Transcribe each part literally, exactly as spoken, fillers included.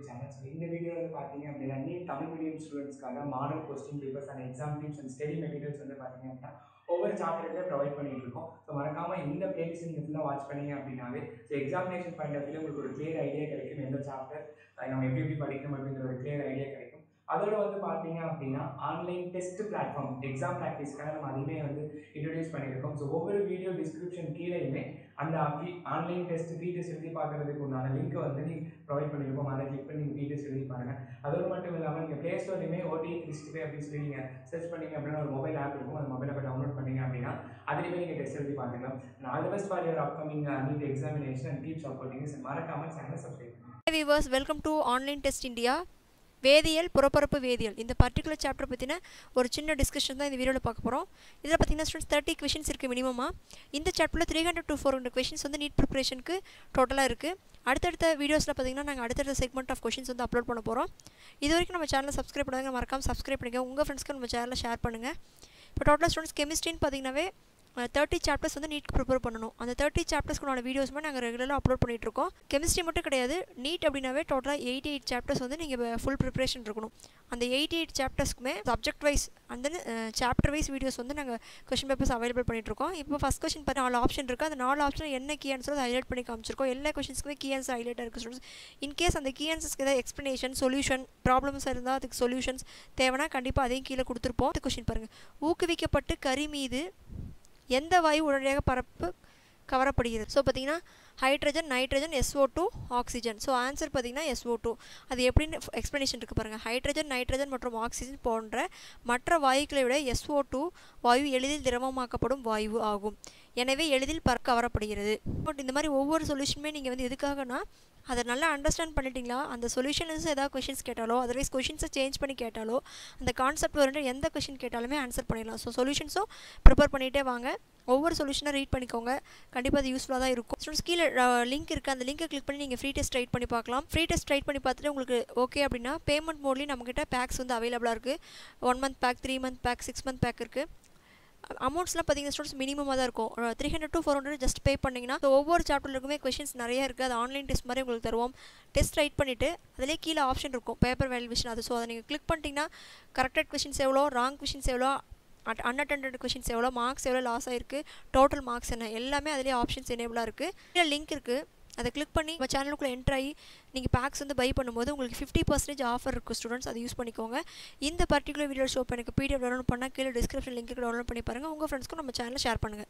channel. So in the video வந்து பாத்தீங்க அப்படின்னா நீட் தமிழ் மீடியம் ஸ்டூடெண்ட்ஸ்க்காக model question papers and exam tips and study materials வந்து பாத்தீங்க அப்படின்னா ஒவ்வொரு சாப்டருக்கு ப்ரொவைட் பண்ணிட்டு இருக்கோம். ஸோ மறக்காம இந்த பிளேலிஸ்ட் நீங்க ஃபுல்லாக வாட்ச் பண்ணீங்க அப்படின்னாவே so examination point of view உங்களுக்கு ஒரு கிளியர் ஐடியா கிடைக்கும். எந்த சாப்டர் நம்ம எப்படி எப்படி படிக்கணும் அப்படிங்கிற ஒரு கிளியர் ஐடியா கிடைக்கும். அதோட வந்து பார்த்தீங்க அப்படின்னா ஆன்லைன் டெஸ்ட் பிளாட்ஃபார்ம் எக்ஸாம் ப்ராக்டிஸ்க்காக நம்ம அதுவுமே வந்து இன்ட்ரடியூஸ் பண்ணியிருக்கோம். ஸோ ஒவ்வொரு வீடியோ டிஸ்கிரிப்ஷன் கீழேயுமே அந்த ஆன்லைன் டெஸ்ட் ஃப்ரீ டெஸ்ட் எழுதி பார்க்கறதுக்கு உண்டான லிங்க்கை வந்து நீங்கள் ப்ரொவைட் பண்ணியிருக்கோம். அதை கிளிக் பண்ணி நீங்கள் ஃப்ரீ டெஸ்ட் எழுதி பாருங்கள். அதோடு மட்டும் இல்லாமல் நீங்கள் ப்ளே ஸ்டோர்லையுமே ஓடி லிஸ்ட்டு அப்படின்னு சொல்லி நீங்கள் சர்ச் பண்ணிங்க அப்படின்னா ஒரு மொபைல் ஆப் இருக்கும். அந்த மொபைல் ஆப்பை டவுன்லோட் பண்ணிங்க அப்படின்னா அதுலேயுமே நீங்கள் டெஸ்ட் எழுதி பார்த்துக்கலாம். All the best for your upcoming NEET examination and keep supporting. மறக்காமல் சேனலை சப்ஸ்கிரைப் பண்ணுங்கள். Hey viewers, welcome to Online Test India. வேதியியல் புறப்பரப்பு வேதியியல் இந்த பர்டிகுலர் சாப்டர் பற்றின ஒரு சின்ன டிஸ்கஷன் தான் இந்த வீடியோவில் பார்க்க போகிறோம். இதில் பார்த்தீங்கன்னா ஸ்டூடெண்ட்ஸ் தேர்ட்டி கொஷின்ஸ் இருக்குது மினிமமாக. இந்த சாப்டரில் three hundred to four hundred questions வந்து நீட் ப்ரிப்பரேஷனுக்கு டோட்டலாக இருக்குது. அடுத்தடுத்த வீடியோஸில் பார்த்தீங்கன்னா நாங்கள் அடுத்தடுத்த செக்மெண்ட் ஆஃப் கொஷின்ஸ் வந்து அப்லோட் பண்ண போகிறோம். இது வரைக்கும் நம்ம சேனலை சப்ஸ்கிரைப் பண்ணுவாங்க, மறக்காமல் சப்ஸ்கிரைப் பண்ணிக்க. உங்கள் ஃப்ரெண்ட்ஸ்க்கு நம்ம சேனலில் ஷேர் பண்ணுங்கள். இப்போ டோட்டலாக ஸ்டூடெண்ட்ஸ் கெமிஸ்ட்ரின்னு பார்த்தீங்கன்னாவே தேர்ட்டி சாப்டர்ஸ் வந்து நீட் ப்ரிப்பேர் பண்ணணும். அந்த தேர்ட்டி சாப்டர்ஸ்க்குள்ள வீடியோஸுமே நாங்கள் ரெகுலராக அப்லோட் பண்ணிகிட்ருக்கோம். கெமிஸ்ட்ரி மட்டும் கிடையாது, நீட் அப்படின்னாவே டோட்டலாக எயிட்டி எயிட் சாப்டர்ஸ் வந்து நீங்கள் ஃபுல் ப்ரிப்பரேஷன் இருக்கணும். அந்த எயிட்டி எயிட் சாப்டர்ஸ்க்குமே சப்ஜெக்ட் வைஸ் அந்த சாப்டர் வைஸ் வீடியோஸ் வந்து நாங்கள் கொஷின் பேப்பர்ஸ் அவைலபிள் பண்ணிட்டுருக்கோம். இப்போ ஃபஸ்ட் கொஷின் பார்த்து நாலு ஆப்ஷன் இருக்குது. அந்த நாலு ஆப்ஷன் என்ன கீ ஆன்சர் அதை ஹைலைட் பண்ணி காமிச்சிருக்கோம். எல்லா கொஷின்ஸ்க்குமே கீ ஆன்சர் ஹைலைட்டாக இருக்குது ஸ்டூடெண்ட்ஸ். இன்கேஸ் அந்த கீ ஆன்சர்ஸ்க்கு ஏதாவது எக்ஸ்ப்ளனேஷன் சொல்யூஷன் ப்ராப்ளம்ஸ் இருந்தால் அதுக்கு சொல்யூஷன்ஸ் தேவைன்னா கண்டிப்பாக அதையும் கீழே கொடுத்துருப்போம். அந்த கொஷின் பாருங்கள், ஊக்குவிக்கப்பட்டு கரி மீது எந்த வாயு உடனடியாக பரப்பு கவரப்படுகிறது? ஸோ பார்த்தீங்கன்னா hydrogen, nitrogen, S O two, oxygen. So answer பார்த்தீங்கன்னா எஸ்ஓ டூ. அது எப்படின்னு எக்ஸ்ப்ளனேஷன் இருக்குது பாருங்கள். ஹைட்ரஜன், நைட்ரஜன் மற்றும் ஆக்சிஜன் போன்ற மற்ற வாயுக்களை விட எஸ்ஓ டூ வாயு எளிதில் திரவமாக்கப்படும் வாயு ஆகும். எனவே எளிதில் பறக்க கவரப்படுகிறது. பட் இந்த மாதிரி ஒவ்வொரு சொல்யூஷனுமே நீங்கள் வந்து எதுக்காகனா அதை நல்லா அண்டர்ஸ்டாண்ட் பண்ணிட்டீங்களா, அந்த சொல்யூஷன்ஸ் ஏதாவது கொஷின்ஸ் கேட்டாலோ அதர்வைஸ் கொஷின்ஸை சேஞ்ச் பண்ணி கேட்டாலோ அந்த கான்செப்ட் வரட்டு எந்த கொஷின் கேட்டாலுமே ஆன்சர் பண்ணிடலாம். ஸோ சொல்யூஷன்ஸும் ப்ரிப்பேர் பண்ணிகிட்டே வாங்க. ஒவ்வொரு சொல்யூஷனாக ரீட் பண்ணிக்கோங்க. கண்டிப்பாக அது யூஸ்ஃபுல்லாக தான் இருக்கும். ஸ்டூடெண்ட்ஸ் கீழே லிங்க் இருக்குது, அந்த லிங்கை கிளிக் பண்ணி நீங்கள் ஃப்ரீ டெஸ்ட் ரைட் பண்ணி பார்க்கலாம். ஃப்ரீ டெஸ்ட் ரைட் பண்ணி பார்த்துட்டு உங்களுக்கு ஓகே அப்படின்னா பேமெண்ட் மோட்லேயும் நம்மக்கிட்ட பேக்ஸ் வந்து அவைலபிளாக இருக்குது. One month pack, three month pack, six month pack இருக்குது. அமௌண்ட்ஸ்லாம் பார்த்தீங்கன்னா ஸ்டூடெண்ட்ஸ் மினிமமாக தான் இருக்கும். Three hundred to four hundred just pay பண்ணிங்கன்னா ஒவ்வொரு சாப்டருக்குமே கொஷின்ஸ் நிறைய இருக்குது. அது ஆன்லைன் டெஸ்ட் மாதிரி உங்களுக்கு தருவோம். டெஸ்ட் ரைட் பண்ணிவிட்டு அதிலே கீழே ஆப்ஷன் இருக்கும் பேப்பர் வேல்யூவேஷன். அது ஸோ அதை நீங்கள் கிளிக் பண்ணிட்டீங்கன்னா கரெக்டட் கொஷின்ஸ் எவ்வளோ, ராங் கொஷின்ஸ் எவ்வளோ, அட் அன்அட்டெண்டட் கொஷின்ஸ் எவ்வளோ, மார்க்ஸ் எவ்வளோ லாஸ் ஆயிருக்கு, டோட்டல் மார்க்ஸ் என்ன, எல்லாமே அதிலே ஆப்ஷன்ஸ் எனேபிளாக இருக்குது. கீழே லிங்க் இருக்குது, அதை கிளிக் பண்ணி நம்ம சேனலுக்குள்ளே என்ட்ரு ஆகி நீங்கள் பேக்ஸ் வந்து பை பண்ணும்போது உங்களுக்கு ஃபிஃப்டி பர்சன்டேஜ் ஆஃபர் இருக்குது ஸ்டூடெண்ட்ஸ். அதை யூஸ் பண்ணிக்கோங்க. இந்த பர்டிகுலர் வீடியோ ஷோ எனக்கு பிடிஎஃப் டவுன்லோட் பண்ணால் கீழே டிஸ்கிரிப்ஷன் லிங்க்கு டவுன்லோட் பண்ணி பாருங்கள். உங்கள் ஃப்ரெண்ட்ஸ்க்கும் நம்ம சேனலை ஷேர் பண்ணுங்கள்.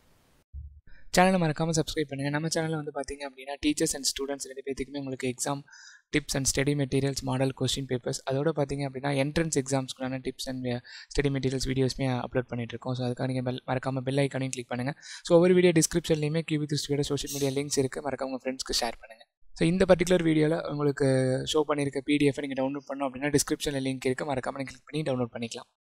சேனலை மறக்காமல் சப்ஸ்கிரைப் பண்ணுங்கள். நம்ம சேனலில் வந்து பார்த்திங்க அப்படின்னா டீச்சர்ஸ் அண்ட் ஸ்டூடெண்ட்ஸ் ரெண்டு பேத்துக்குமே உங்களுக்கு exam tips and study materials, model question papers, அதோட பார்த்திங்க அப்படின்னா என்ட்ரன்ஸ் எக்ஸாம்ஸ்க்குள்ளான டிப்ஸ் அண்ட் ஸ்டடி மெட்டீரியல்ஸ் வீடியோஸ்மே அப்லோட் பண்ணிட்டுருக்கோம். ஸோ அதுக்காக நீங்கள் பெல் மறக்காமல் பெல் ஐக்கானையும் கிளிக் பண்ணுங்கள். ஸோ ஒவ்வொரு வீடியோ டிஸ்கிரிப்ஷன்லேயுமே கியூபி த்ரீயோட சோஷியல் மீடியா லிங்க்ஸ் இருக்குது. மறக்காம உங்கள் ஃப்ரெண்ட்ஸ்க்கு ஷேர் பண்ணுங்கள். ஸோ இந்த பர்டிகுலர் வீடியோவில் உங்களுக்கு ஷோ பண்ணியிருக்க பிடிஎஃப் நீங்கள் டவுன்லோட் பண்ணோம் அப்படின்னா டிஸ்கிரிப்ஷனில் லிங்க் இருக்குது. மறக்காமல் நீங்கள் கிளிக் பண்ணி டவுன்லோட் பண்ணிக்கலாம்.